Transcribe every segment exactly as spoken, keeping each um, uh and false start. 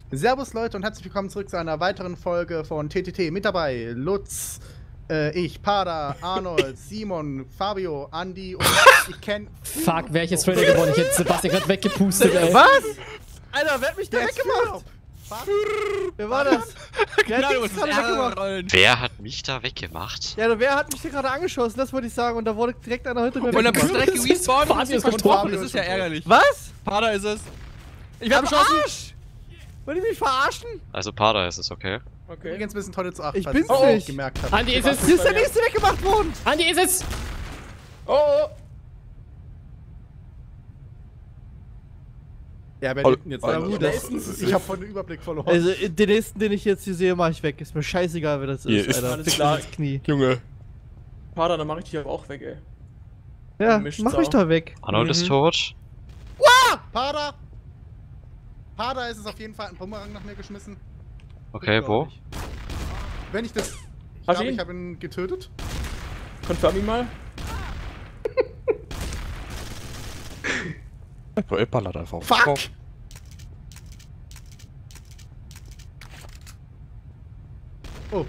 Servus Leute und herzlich willkommen zurück zu einer weiteren Folge von T T T. Mit dabei Lutz, äh, ich, Pada, Arnold, Simon, Fabio, Andi und ich kenn... Fuck, wer ich jetzt Trailer gewonnen? Ich hätte Sebastian gerade weggepustet, ey. Was? Alter, wer hat mich da weggemacht? Wer war das? Wer hat mich gerade weggemacht? Wer hat mich da weggemacht? Ja, wer hat mich da gerade angeschossen? Das wollte ich sagen. Und da wurde direkt einer hinter mir Und dann bist du weggemacht. direkt gerespawnt und Fabio ist ist verstorben. tot. Das ist ja ärgerlich. Was? Pada ist es. Ich Am werde beschossen. Arsch! Wollt ihr mich verarschen? Also Pada ist es, okay? Okay. Übrigens ein bisschen tolle zu acht, Ich falls bin's ihr es nicht. gemerkt habt. Andi ist es! Hier ist der nächste weggemacht worden! Andi ist es! Oh, oh. Ja, wer lebt denn jetzt Ja, eigentlich? gut, Wer das- ist denn es? Ich hab voll den Überblick verloren. Also, den nächsten, den ich jetzt hier sehe, mach ich weg. Ist mir scheißegal, wer das ist, Hier ist Alter. alles Fick klar. mich ins Knie. Junge. Pada, dann mach ich dich aber auch weg, ey. Ja, Mischt mach mich Sau. doch weg. Arnold Mhm. ist tot. Pada! Pada ist es auf jeden Fall ein Bumerang nach mir geschmissen. Okay, wo? Wenn ich das... Ich Hast du glaube, ihn? ich habe ihn getötet. Confirm ihn mal. Er ballert einfach. Fuck! Oh,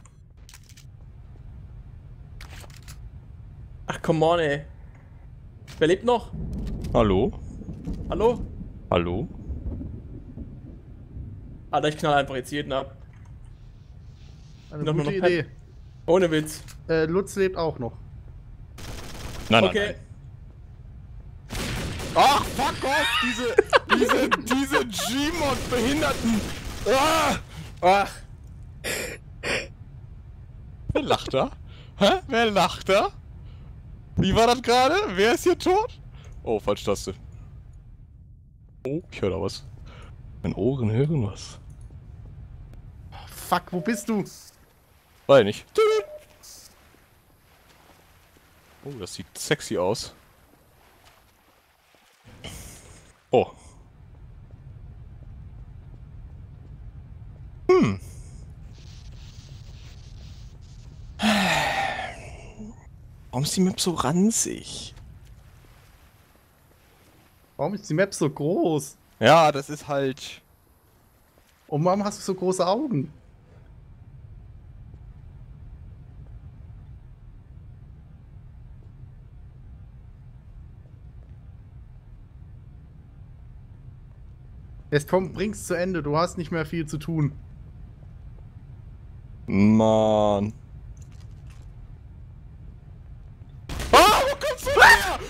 Ach, come on, ey. Wer lebt noch? Hallo? Hallo? Hallo? Alter, ich knall einfach jetzt jeden ab. eine Noch- noch- gute noch- Idee. Ohne Witz. Äh, Lutz lebt auch noch. Nein, Okay. Ach, fuck off! Diese, diese, diese Gmod-Behinderten! Ah! Ach. Wer lacht da? Hä? Wer lacht da? Wie war das gerade? Wer ist hier tot? Oh, falsche Taste. Oh, ich höre da was. Meine Ohren hören was. Fuck, wo bist du? Weiß nicht. Oh, das sieht sexy aus. Oh. Hm. Warum ist die Map so ranzig? Warum ist die Map so groß? Ja, das ist halt... Und warum hast du so große Augen? Jetzt komm, bring's zu Ende, du hast nicht mehr viel zu tun. Mann. Ah, wo kommst du her?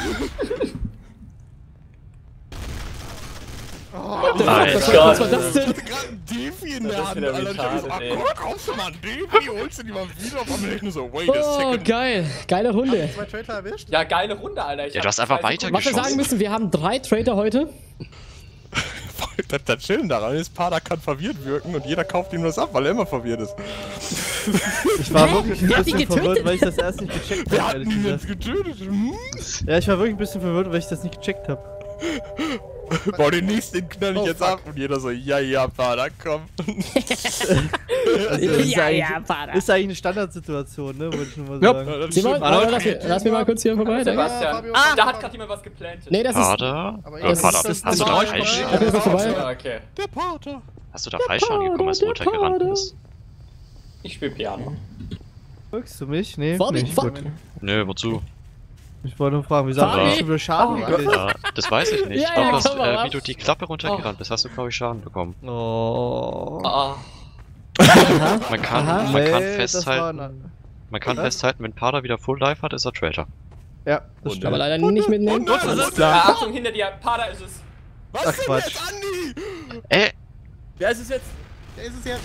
Nein. Was war das denn? Ich hatte gerade einen Defi in der ist Hand, wieder Alter. Ich hab retarded, so, ach ey. guck, kaufst du mal einen Defi, holst du die mal wieder auf einmal nur so, wait a Oh, second. geil. Geile Runde. Zwei Traitor erwischt? Ja, geile Runde, Alter. Ich Ja, hab du hast einfach zwei weiter Sekunden- Was wir sagen müssen, wir haben drei Trader heute. Das, das Chillen daran ist, Pada kann verwirrt wirken und jeder kauft ihm das ab, weil er immer verwirrt ist. Ich war wirklich ein Wer hat ihn bisschen getötet? verwirrt, weil ich das erst nicht gecheckt Wer habe, hat ehrlich ihn gesagt. jetzt getötet? Hm? Ja, ich war wirklich ein bisschen verwirrt, weil ich das nicht gecheckt habe. Boah, den nächsten den knall ich Oh, jetzt fuck. ab und jeder so, ja, ja, Pada, komm. Also, das ist, Ja, eigentlich, ja, Vater. ist eigentlich eine Standardsituation, ne? Wollte ich nur mal Jupp. sagen. Ja, das Simon, stimmt. Alter, lass, mir, lass mir mal kurz hier vorbei. Danke. Sebastian. Fabio, ah, Fabio, da hat Fabio. gerade jemand was geplantet. Nee, das ist... Pada? Aber Ja, jetzt Pada. ist das Hast du da normal. falsch? Lass mir kurz vorbei. Ja, okay. Der Pater. Hast du da falsch angekommen, als du der runtergerannt Pada. bist? Ich spiel Piano. Wirkst du mich? Nee, Fabi, nicht. fuck. Nö, wozu? Ich wollte nur fragen, wieso hast du Fabi? nicht schon wieder Schaden gekriegt? Ja, das weiß ich nicht. Ja, Ich glaube, ja, dass, komm mal äh, ab. wie du die Klappe runtergerannt bist, hast du, glaube ich, Schaden bekommen. Oh. Ah. Man kann, Aha. man kann Nee, das war festhalten, ein- man kann Was? festhalten, wenn Pada wieder Full Life hat, ist er Traitor. Ja, das Und stimmt. Aber leider nicht mitnehmen. Und das ist Ah, Achtung, hinter dir. Pada ist es. Was Ach, denn Quatsch. jetzt, Andi? Äh, Wer ist es jetzt? Wer ist es jetzt?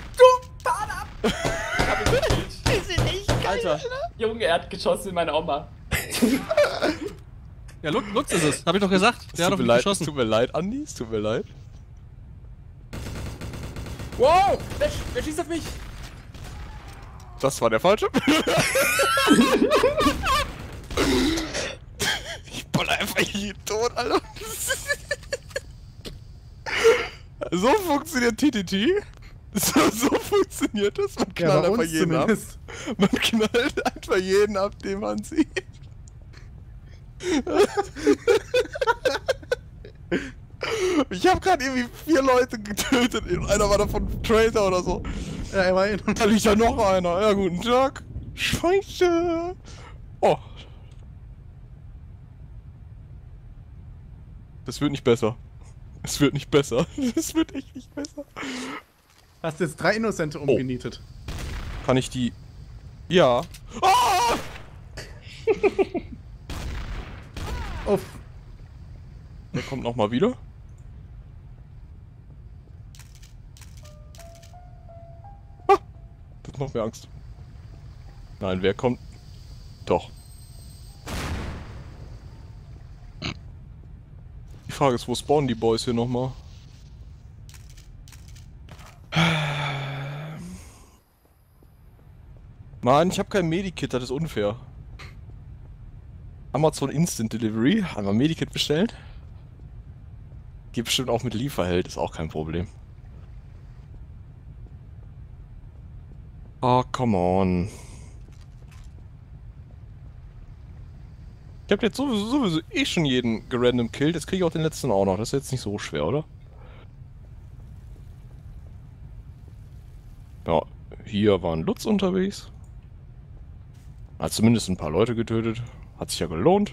Alter. Junge, er hat geschossen in meine Oma. Ja, Lutz, Lutz ist es. Hab ich doch gesagt. Es Der hat tut auf mir mich leid, es geschossen. tut mir leid, Andi, es tut mir leid. Wow! Wer, sch- wer schießt auf mich? Das war der falsche. Ich baller einfach jeden tot, Alter. So funktioniert T T T. So, so funktioniert das. Man Ja, knallt bei einfach uns jeden ab. zumindest. Man knallt einfach jeden ab, den man sieht. Ich habe hab grad irgendwie vier Leute getötet. Einer war davon Traitor oder so. Ja, immerhin. Da liegt ja noch einer. Ja, guten Tag. Scheiße. Oh. Das wird nicht besser. Es wird nicht besser. Das wird echt nicht besser. Hast jetzt drei Innocente umgenietet. Kann ich die... Ja. Ah! Uff. Der kommt nochmal wieder. Ah! Das macht mir Angst. Nein, wer kommt? Doch. Die Frage ist, wo spawnen die Boys hier nochmal? Mann, ich habe kein Medikit, das ist unfair. Amazon Instant Delivery, einmal Medikit bestellen. Geht bestimmt auch mit Lieferheld, ist auch kein Problem. Oh, come on. Ich hab jetzt sowieso, sowieso eh schon jeden gerandom killt, jetzt kriege ich auch den letzten auch noch. Das ist jetzt nicht so schwer, oder? Ja, hier waren Lutz unterwegs. Hat zumindest ein paar Leute getötet. Hat sich ja gelohnt.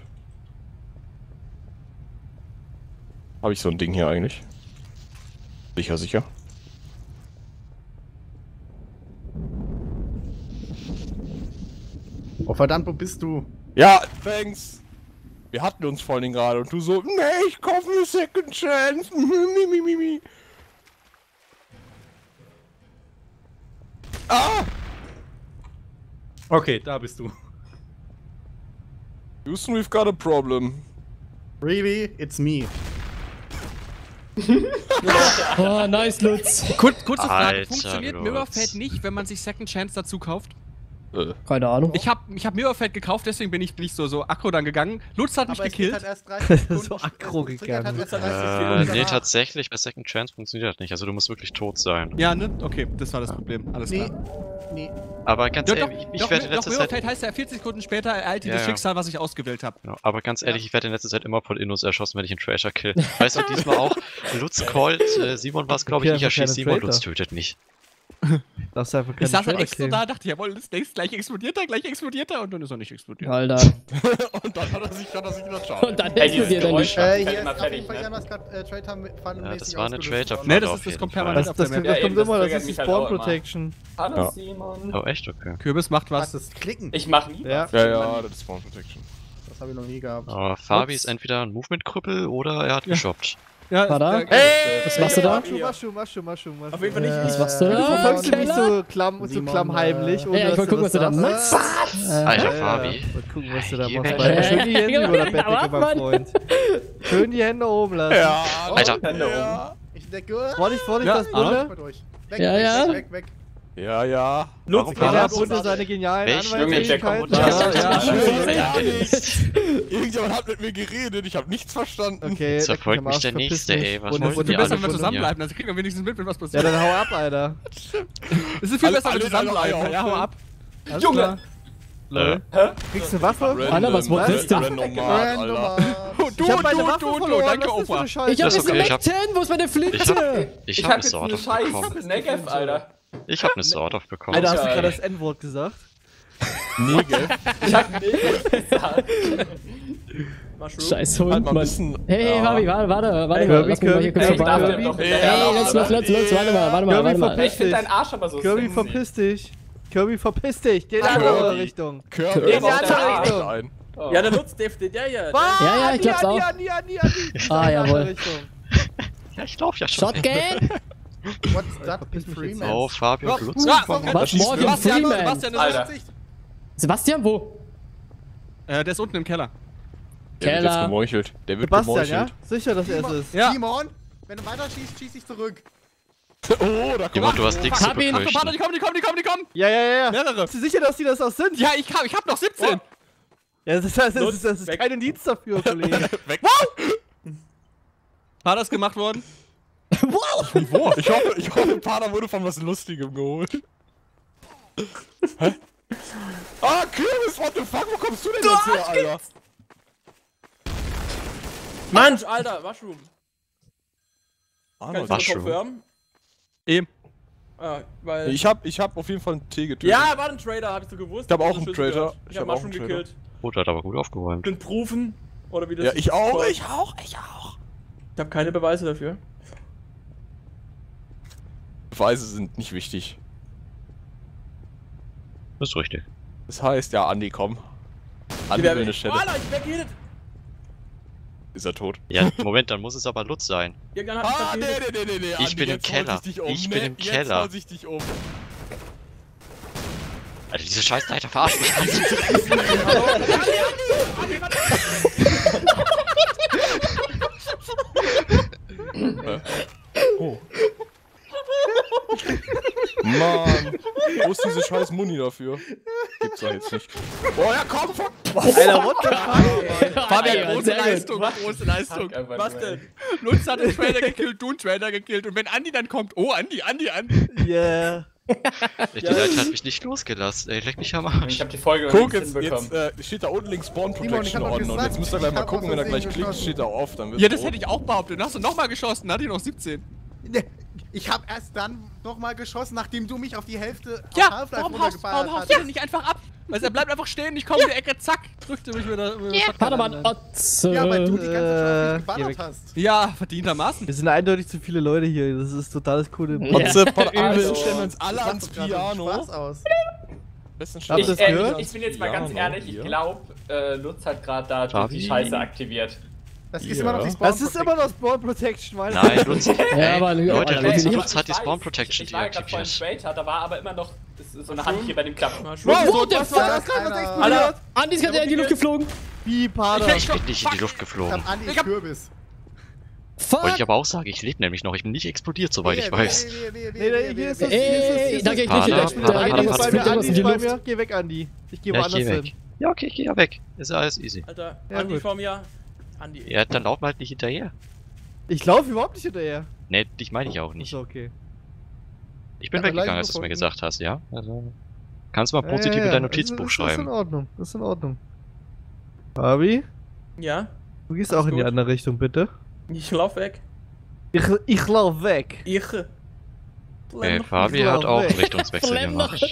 Habe ich so ein Ding hier eigentlich? Sicher, sicher. Oh verdammt, wo bist du? Ja, thanks. Wir hatten uns vor allem gerade und du so, nee, ich kaufe eine Second Chance. Mimimimi. Ah! Okay, da bist du. Houston, we've got a problem. Really? It's me. Oh, nice, Lutz. Kur kurze Frage, Alter, funktioniert Lutz. Mirrorfeld nicht, wenn man sich Second Chance dazu kauft? Äh. Keine Ahnung. Ich hab, ich hab Mirrorfeld gekauft, deswegen bin ich nicht so, so aggro dann gegangen. Lutz hat mich Aber es geht gekillt. halt erst dreißig Sekunden. So aggro es triggert halt gegangen. erst dreißig Äh, Sekunden nee, danach. tatsächlich, bei Second Chance funktioniert das nicht. Also du musst wirklich tot sein. Ja, ne? Okay, das war das Problem. Alles Nee, klar. nee. Aber ganz Ja, doch, ehrlich, ich, doch, ich werde in doch, letzter Zeit... Mirrorfeld heißt ja vierzig Sekunden später ereilte Ja, das ja. Schicksal, was ich ausgewählt habe. Genau, aber ganz ehrlich, ich werde in letzter Zeit immer von Innos erschossen, wenn ich einen Tracer kill. Weißt du, diesmal auch, Lutz callt, äh, Simon war es glaube ich Okay, nicht, einfach erschießt keine Simon, Traitor. Lutz tötet mich. Darfst du einfach Ich keine saß halt Trailer echt so killen. da, dachte, jawohl, das nächste, gleich explodiert er, gleich explodiert er und dann ist er nicht explodiert. Alter. Und dann hat er sich, hat er sich wieder schaden. Und dann Ey, dieses explodiert er Geräusch nicht. macht Äh, mich hier immer ist auf fertig, jeden Fall ne? irgendwas gerade äh, Traitor-Fallenmäßig Ja, das war eine ausgelöst Traitor- worden. Ne, das auf ist, das jeden kommt Fall. permanent Das, auf der das, Map. das Ja, kommt eben, das immer, das triggert ist die mich halt Spawn auch immer. Protection. Hallo Ja. Simon. Oh echt, okay. Kürbis macht Was? was. Das Klicken? Ich mach nie Ja. was. Ja, ja, das ist Spawn Protection. Das habe ich noch nie gehabt. Aber Fabi Ups. ist entweder ein Movement-Krüppel oder er hat geshoppt. Ja, War da? ja, Was machst du da? Mushroom, Mushroom, Mushroom, Mushroom, Mushroom. Auf jeden Fall nicht Äh, Was machst du Du da? verfolgst mich Keller? so klamm, so Simon, klammheimlich. äh, ohne Ja, ich dass wollte gucken, was du da sagst. machst. Alter, Ja, Fabi. ja. Mal gucken, was du da Geh machst. weg. Beide. Schön die Hände Ja, über der ja, Bettdecke, aber mein Mann. Freund. Schön die Hände oben lassen. Ja, Alter. Hände ja. Ich denke, Vorsicht, Vorsicht, Ja, das Arnold. Bunde. mit euch. Weg, Ja, weg, ja. weg, weg, weg. Ja, ja. Lutz, Warum Okay, der war hat das? Bunde seine genialen Welch- Junge, der Anweisungsfähigkeiten. kommt Ja, ja, schön. Ehrlich? Irgendjemand hat mit mir geredet, ich habe nichts verstanden. Okay, Jetzt leck verfolgt mich am mich der Arsch, Nächste, verpiss ey. dich. Was Bunde, wollen Viel Bunde, die besser, alle wenn wir Bunde. von mir? zusammenbleiben, dann kriegen wir wenigstens mit, wenn was Ja, passiert. dann hau ab, Alter. Es ist viel Alle- besser, wenn alle wir zusammenbleiben. alle Ja, hau aufhören. ab. Alles Junge. klar. Lol. Kriegst du eine Waffe? Alter, was Random, willst du? Random Mark, Random Alter. Mark. Du, Ich hab meine du, Waffe du, du, verloren, danke, was ist das für Opa. eine Scheiße? Ich hab Das eine ist okay, ich hab- Selecten! Wo ist meine Ich hab, Flinte? ich Ich hab hab eine jetzt Sword eine of scheiß bekommen. Negev, Alter. Ich hab eine Sword of bekommen. Alter, hast du Alter. gerade das N-Wort gesagt? Negev. Ich hab Negev gesagt. Scheiß Halt Hund, mal ein Mann. bisschen. Hey, Ja. Fabi, warte, warte, warte Ey, mal. Kirby, Lass mich mal hier kurz Kirby, Ey, darf vorbei. der doch Ey, hinterher Lutz, Lutz, Lutz, Lutz, warte mal, warte mal, Kirby, warte mal. verpiss Ich find dich. deinen Arsch aber so Kirby, sexy. verpiss dich. Kirby, verpiss dich. Geh in die Kirby. andere Richtung. Kirby. Geh in die andere Ein. Richtung. Oh. Ja, der Lutz, der, der, der ja. Was? Ja, ja, ich glaub's Andi, auch. Andi, Andi, Andi, Andi. Ah, In die andere jawohl. Richtung. Ja, ich lauf ja schon. Shotgun? What's that in Verpiss mich jetzt. Freeman? Oh, Fabio und Lutz Ja, bekommen. Was? Morgan Sebastian, Freeman? Sebastian ist Alter. Sebastian, wo? Äh, der ist unten im Keller. Der wird jetzt Keller. gemeuchelt. Der wird Sebastian, ja? gemeuchelt. Sicher, dass er es ist. Ja. Simon, wenn du weiter schießt, schieß ich zurück. Oh, da kommt Simon, du hast nichts zu Hab ihn. Warte, befürchten. die kommen, die kommen, die kommen, die kommen! Ja, ja, ja, ja. Mehrere. Bist du sicher, dass die das auch sind? Ja, ich hab, ich hab noch siebzehn! Ja, das ist, das ist, Lutz, das ist weg. kein Indiz dafür, Kollege. War das gemacht worden? Wow! Wo? Ich hoffe, ich hoffe, Pada wurde von was Lustigem geholt. Hä? Ah, Kürbis, what the fuck? Wo kommst du denn jetzt her, Alter? Mensch, Alter, Mushroom. Arnold. Kannst du Mushroom. confirmen? Eben. Ah, weil... Ich hab, ich hab auf jeden Fall einen T getötet. Ja, war ein Trader, hab ich so gewusst. Ich hab auch so einen Schlüssel Trader. gehört. Ich, Ich hab hab auch Mushroom einen Trader. gekillt. Oh, der hat aber gut aufgeräumt. Bin Proven. Oder wie das Ja, sich ich auch, nennt. ich auch, ich auch. Ich hab keine Beweise dafür. Beweise sind nicht wichtig. Das ist richtig. Das heißt, ja, Andi, komm. Andi will eine Stelle. Alter, ich weggehittet! Ist er tot? Ja, Moment, dann muss es aber Lutz sein. Irgendwann hat Ah, mich nee, weggehittet. nee, nee, nee, nee. Ich Andi, bin im jetzt Keller. haut dich um, Ich bin ne? im Jetzt Keller. haut sich dich um. Alter, diese Scheißleiter verarscht mich ganz. Oh. Mann, wo ist diese scheiß Muni dafür? Gibt's doch jetzt nicht. Oh ja, komm, fuck! Alter, what the fuck? Fabian, Ja, große sehr gut. Leistung, große Leistung. Was denn? Lutz hat den Trader gekillt, du einen Trader gekillt. Und wenn Andi dann kommt, oh, Andi, Andi, Andi. Yeah. Die Leiter hat mich nicht losgelassen, ey, leck mich am Arsch. Ich hab die Folge noch Guck, nicht jetzt, hinbekommen. jetzt äh, steht da unten links Spawn Simon, ich Protection hab doch on und gesagt, jetzt müsst ihr gleich ich mal hab gucken, aus wenn er gleich Versehen klickt, geschossen. steht da auf, dann wird Ja, das hätte ich auch behauptet. Dann hast du nochmal geschossen, dann hat die noch siebzehn. Ne, Ich hab erst dann nochmal geschossen, nachdem du mich auf die Hälfte auf Ja, Half-Life warum haust, runtergeballert warum haust hast. du denn nicht einfach ab? Weil er bleibt einfach stehen, ich komme in die Ecke, zack, drückte mich wieder. wieder Padermann, Otze. Ja, weil du die ganze Zeit auf Äh, mich geballert geh weg. hast. Ja, verdientermaßen. Wir sind eindeutig zu viele Leute hier. Das ist totales coole. Ja. Potze, Pot, Also- also, stellen wir uns alle Das ans macht doch gerade Piano. Spaß aus. Besten Habt ihr Ich, das äh, gehört? ich, ich bin jetzt mal ganz Piano ehrlich, ich hier. glaube, äh, Lutz hat gerade da die, Fabi? die Scheiße aktiviert. Das ist Ja. immer noch die Spawn Das ist immer noch Spawn Protection, weil. Nein, Lutz. Ja, Ey, aber Leute, Alter, Lutz, Lutz- Lutz hat die Ich Spawn weiß, Protection Ich war gerade vorhin deaktiviert. Trader, da war aber immer noch das, so eine Hand hier bei dem Klappen. Wow, What the was war das fuck? gerade? Was Alter. explodiert? Andi ist gerade in die Luft geflogen. Wie, Pader? Ich Ich bin nicht in die Luft Ich geflogen. hab Andi Ich hab- Kürbis. Wollte ich Fuck. aber auch sagen, ich lebe nämlich noch, ich bin nicht explodiert, soweit ich Wehe, weiß. wehe, wehe, wehe, Nee, wehe, nee, wehe, hier wehe, ist das. wehe. Hier ist das. Ey, Hier ist da das. geht Pader, nicht Pader, hin. Pader, Da Andi Pader, ist fliegt bei mir, irgendwas Andi in die ist bei Luft. mir. Geh weg, Andi. Ich geh Ja, ich woanders geh hin. weg. Ja, okay, ich geh ja weg. Ist ja alles easy. Alter, Ja, Andi gut. vor mir. Andi. Ja, dann lauf mal halt nicht hinterher. Ich laufe überhaupt nicht hinterher. Ne, dich meine ich auch nicht. Ist okay. Ich bin Hat er weggegangen, gleich als du es mir gefunden. gesagt hast, ja? Also, kannst du mal Ja, positiv ja, in ja. dein Notizbuch das ist, Das ist in schreiben. Ordnung. Das ist in Ordnung. Fabi, Ja, du gehst auch in die gut. andere Richtung, bitte. ich lauf weg. Ich, ich lauf weg. Ich. Okay, Fabi Ich hat glaub, auch einen ey. Richtungswechsel Flemmer. gemacht.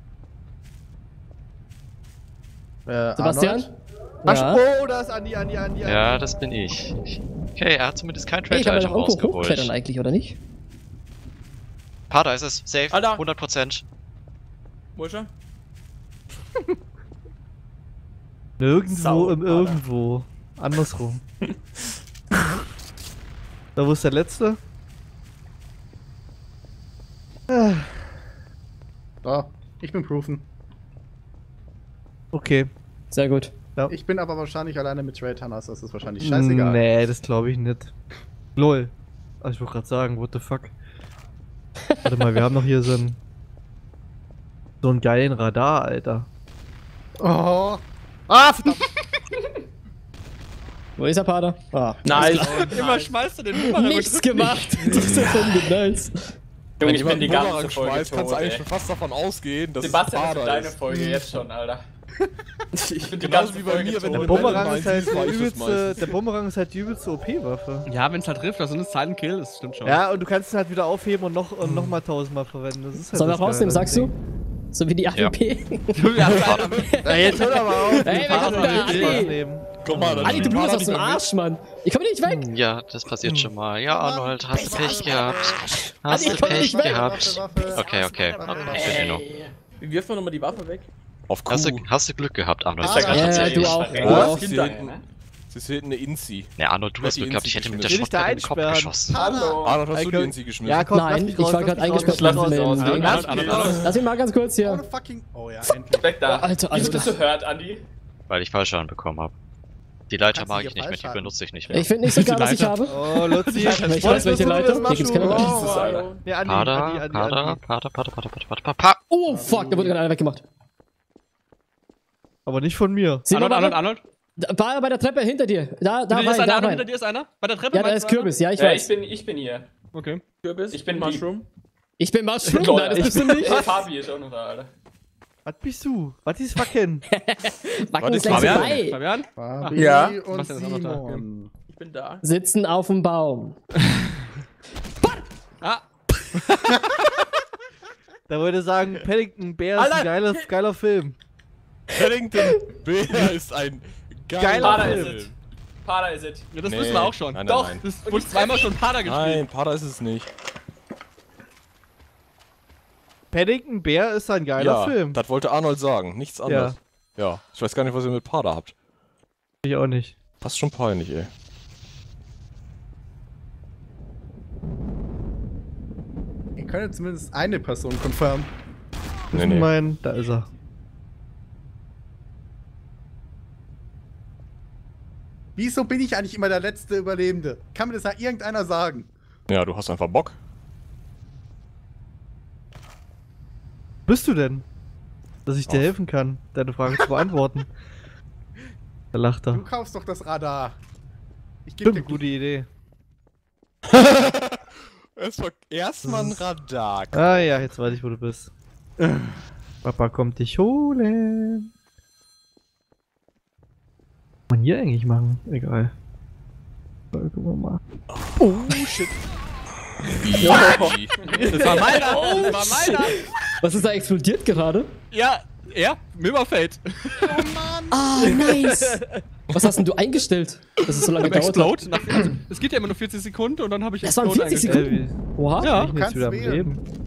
Äh, Sebastian? Arnold? Ach, Ja. oh, da ist Andi, Andi, Andi, Andi. Ja, das bin ich. Okay, er hat zumindest kein Ey, ich kann mir Trade-Item doch irgendwo hochklettern rausgeholt. eigentlich, oder nicht? Pader ist es, safe, Alter. hundert Prozent. Wo ist er? Nirgendwo Sau, im Alter. Irgendwo. Andersrum. Da, wo ist der letzte? Ah, So, ich bin Proven. okay. Sehr gut. Ich bin aber wahrscheinlich alleine mit Trade Hunters, das ist wahrscheinlich scheißegal. Nee, das glaube ich nicht. Lol. Also ich wollte gerade sagen, what the fuck. Warte mal, wir haben noch hier so einen so einen geilen Radar, Alter. Oh, Ah, verdammt. Wo ist der Pader? Ah. Nice. Immer schmeißt du den Boomerang Nichts gemacht. Das ist nice. Junge, Wenn ich jemand bin die einen ganze Bumerang Folge schmeißt, kannst du tot, eigentlich ey. schon fast davon ausgehen, dass Sebastian, es das ist Pader deine ist. Folge jetzt schon, Alter. Ich bin die Genauso ganze wie bei Folge mir, wenn tot. du Der mit Bumerang ist halt Nein, die das übelste, meistens. der Bumerang ist halt die übelste O P-Waffe. Ja, wenn es halt trifft, das ist ein Silent Kill, das stimmt schon. Ja, und du kannst ihn halt wieder aufheben und noch, und noch mal tausendmal verwenden. Das ist halt Sollen wir das rausnehmen, Geile sagst du? So wie die A W P. Ja, Alter. Ja, jetzt hör aber auf. Ey, wer hat denn da Ali? nehmen. Guck mal, dann Ali, du spielt blutest Pader aus dem nicht mehr Arsch, Mann. Ich komme nicht weg. Ja, das passiert schon mal. Ja, Arnold, hast du Pech gehabt. Hast Ali, du ich komm Pech nicht weg. gehabt. Waffe, Waffe. Okay, okay. Für Enno. Wie wirft man nochmal die Waffe weg? mit. Auf Q. Hast du, hast du Glück gehabt, Arnold? Ah, Das ja, war Ja, tatsächlich. du auch. Ja, Du auch. Sie Kinder, hinten, ne? sie hinten eine Inzi. Ne, Arnold, du hast Die Glück gehabt. Ich hätte mit der Will ich da Shotgun in den Kopf einsperren? geschossen. Pader. Arnold, hast du die Ey, Inzi geschmissen? Ja, komm, lass Nein, mich ich raus, war lass gerade mich raus, eingesperrt lass mit mich dem raus. Ding. Arnold, Arnold, Arnold, Arnold. Lass mich mal ganz kurz hier. Ohne fucking. Oh ja, endlich. Weg da. Alter, Wie du Alter. das so hört, Andi? Weil ich Fallschaden bekommen habe. Die Leiter Kannst du mag hier ich nicht mehr, die Fallschaden? benutze ich nicht mehr. Ich finde nicht so geil, was ich habe. Oh, Luzi. Ich weiß, welche Leiter. Hier gibt's keine Leiter. Jesus, Alter. Ja, Andi, Pader, Andi, Andi, Pader, Andi. Pader, Pader, Pader, Pader, Pader, Pader, Pader. Oh, fuck, da wurde gerade einer weggemacht. Aber nicht von mir. Simon, Arnold, Arnold, Arnold. War bei der Treppe hinter dir. Da, da Hinter dir ist rein, einer, da Arnold, hinter rein. dir ist einer. Bei der Treppe Ja, da meinst ist du, Kürbis, ja, ich Ja, ich weiß. bin, ich bin hier. Einer? Okay. Kürbis? Ich bin die- Mushroom. Ich bin Mushroom, nein, das bist du nicht. Ey, Fabi ist auch noch da, Alter. Was bist du? Was ist fucking? Wacken ist ist gleich Fabian? vorbei. Fabian? Fabi Ja. und Was denn, ist auch noch da? Simon. Ich bin da. Sitzen auf dem Baum. Da wollte ich sagen, Paddington Bear ist Alter. ein geiler, geiler Film. Paddington Bear ist ein geiler Pada ist Film. es. Pada ist es. Ja, das Nee. wissen wir auch schon. Nein, nein, Doch. nein. Das wurde zweimal schon Pada gespielt. Nein, Pada ist es nicht. Paddington Bear ist ein geiler Ja, Film. das wollte Arnold sagen, nichts anderes. Ja. Ich weiß gar nicht, was ihr mit Pada habt. Ich auch nicht. Fast schon peinlich, ey. Ihr könnt zumindest eine Person confirmen. Nee, nee. Mein, da ist er. Wieso bin ich eigentlich immer der letzte Überlebende? Kann mir das mal irgendeiner sagen? Ja, du hast einfach Bock. Bist du denn? Dass ich dir Auf. helfen kann, deine Frage zu beantworten. Da lacht Du er. kaufst doch das Radar. Ich gebe dir Stimmt, gute Idee. Es war erstmal ein Radar. Ah ja, jetzt weiß ich, wo du bist. Papa kommt dich holen. Was kann man hier eigentlich machen? Egal. So, gucken wir mal. Oh, shit. Das war meiner. Das war meiner. Was ist da explodiert gerade? Ja, ja, Milberfeld. Ah, nice. Was hast denn du eingestellt? Dass es so lange Beim gedauert hat? Explode. Nach, also, es geht ja immer nur vierzig Sekunden und dann habe ich Das waren Explode vierzig eingestellt. Sekunden. Oha. Ja. Ich bin jetzt kannst wieder am wählen. Leben.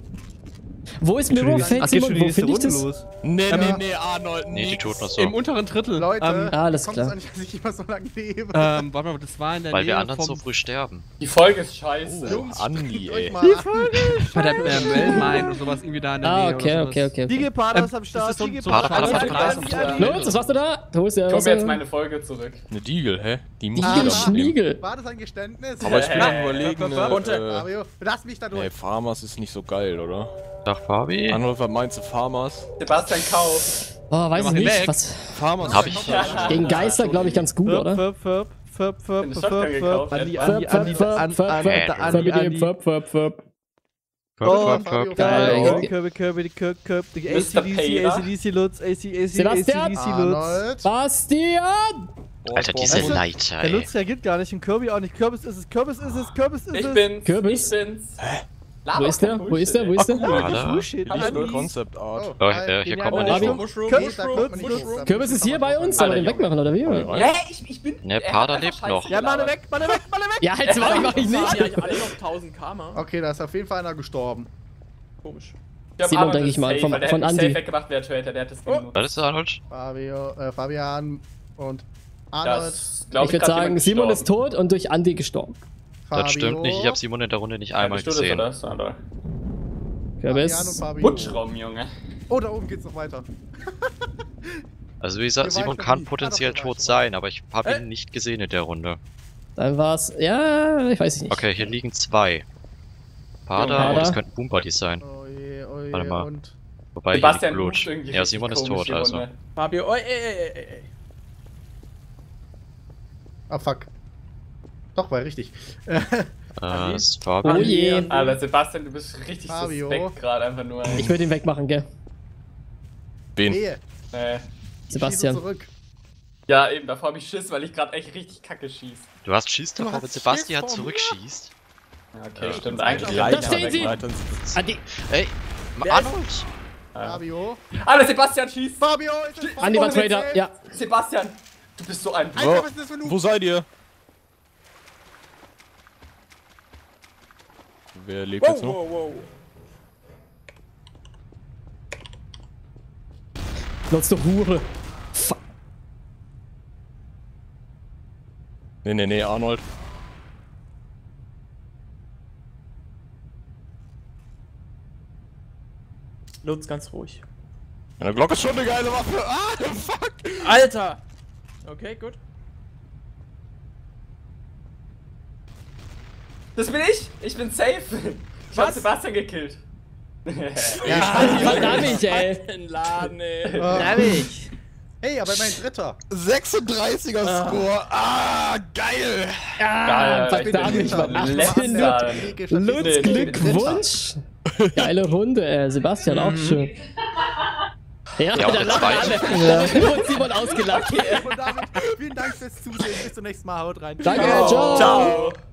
Wo ist Mirrorfeld, Ach, geht schon Simon? die Wo nächste finde ich Runde das? los. Nee, Ja. nee, nee, Arnold. Nee, die nix. tut noch so. Im unteren Drittel. Leute, Ähm, Ah, alles kommt's klar. auch nicht, dass ich immer so lange lebe. ähm, warte mal, das war in der Weil Nähe wir anderen vom, so früh sterben. Die Folge ist scheiße. Oh, Andi, Euch ey. mal an. bei der äh, Wellmine und sowas irgendwie da in der Ah, Nähe. okay, oder okay, sowas. okay. Die okay. Gepardas Ähm, am das Start. ist so- Die so- Gepardas. Pader, Pader, Andi, Pader, Andi, Pader. Andi. Los, was machst du da? Du holst ja Komm was. jetzt meine Folge zurück. Eine Diegel, hä? Die muss Ah, ich wieder mitnehmen. Schniegel. War das ein Geständnis? Aber ich bin am Äh, überlegen, runter. äh, Mario, lass mich da durch. nee, Farmers ist nicht so geil, oder? Tag, Fabi. Arnold, was meinst du, Farmers? Sebastian Kauf. Oh, weiß ich machen ihn nicht. weg. Was? Farmers Hab ich. Ja. Gegen Geister, glaube ich, ganz gut, Förp, oder? förp, förp, förp, förp, Den förp, Shotgun förp, gekauft, Andi, etwa. Andi, Förp, Andi, förp, Andi, förp, Andi, förp, Andi, förp, Andi. förp, förp, förp. Förp, Oh, förp, förp. Geil. Kirby, Kirby, Kirby, die Kirby, Kirby, die Mister A C D C, Paler. A C D C Lutz, A C A C Sebastian? A C D C Lutz. Arnold. Bastian! Alter, diese Weißt du, Leiter, Der ey. Lutz reagiert gar nicht und Kirby auch nicht. Kürbis ist es, Kürbis ist es, Kürbis ist es. Ich bin's. Kürbis? Ich bin's. Wo ist der? Wo ist der? Wo ist der? Warte. Bullshit. Nicht nur Andi. Concept Art. Oh, Oh, hi. äh, hier Den kommt man haben nicht wir rum. Mushroom, Nee, da Mushroom, kommt man nicht Mushroom. hoch. Kürbis ist hier bei uns, soll man den wegmachen, oder wie? Ja, ich, ich bin. Ne, er Pada hat lebt einfach noch. Scheiße Ja, Mann, gelabert. weg, Mann, weg, Mann, weg. Ja, jetzt mach ich, mach ich Ja, nicht. die haben alle noch tausend Karma. Okay, da ist auf jeden Fall einer gestorben. Komisch. Ich hab Simon, Arnold denke ich ist mal, safe, vom- weil der von hätte mich Andi. safe weggemacht, wer Traitor, der hat das genutzt. Was ist das, Arnold? Fabio, äh, Fabian und Arnold. Das, glaub Ich würde grad sagen, jemand Simon ist gestorben. tot und durch Andi gestorben. Fabio, Das stimmt nicht, ich habe Simon in der Runde nicht einmal Eine Stunde ist gesehen. das, oder? Fabian und Kürbis. Fabio. Wunschraum, Junge. Oh, da oben geht's noch weiter. Also wie Hier gesagt, war Simon ich noch kann nie. potenziell Ah, doch, hier war tot ich schon sein, aber ich habe Äh? ihn nicht gesehen in der Runde. Dann war's. Ja, ich weiß nicht. Okay, hier liegen zwei. Pada, Pada. oh, das könnte Boom Buddy sein. Oh je, oh je, Warte mal. und... Wobei, hier Sebastian liegt ruft Blut. irgendwie Ja, richtig Simon ist komisch tot, die also. Runde. Fabio, oi, ey, ey, ey, ey. Ah, fuck. Doch, war richtig. Äh, ist Oh Fabi. je. Alter, Sebastian, du bist richtig Fabio. suspekt gerade einfach nur. Ich würde ihn wegmachen, gell? Wen? Wehe. Äh, Ich Sebastian. schieße zurück. ja, eben, davor hab ich Schiss, weil ich gerade echt richtig kacke schieß. Du hast Schiss Du davor, hast wenn Sebastian Schiss vor mir? zurückschießt. Ja, okay, Ja. stimmt. Eigentlich Da kann ich stehen aber sie! wegmachen. Andi, Ey, Wer Arnold! Fabio. Alter, Sebastian schießt! Fabio ist es. Andi war Ohne Trader, Witz, ja. Sebastian, du bist so ein. Alter, was ist das für ein Wo Noob? seid ihr? Wer lebt jetzt noch? wow. Nutzt du Hure. Fuck. Nee, nee, nee, Arnold. Lutz, ganz ruhig. Eine Glocke ist schon eine geile Waffe. Ah, fuck! Alter! Okay, gut. Das bin ich! Ich bin safe! Ich hab Sebastian gekillt. Ja, verdammt, ey. Den Laden, ey. Ehrlich. Hey, aber mein Dritter. sechsunddreißiger Score. Ah, geil! Ja, Geil, ich bin verdammt, ich war Dritter. achtzehn. Letzter. Lutz, Nee, nee, Glückwunsch. Geile Runde, ey. Sebastian auch schön. Ja, Ja, und da der lachen alle. zweite. Da wird Simon ausgelacht. Und damit vielen Dank fürs Zusehen. Bis zum nächsten Mal. Haut rein. Danke, Ciao. ciao. Ciao!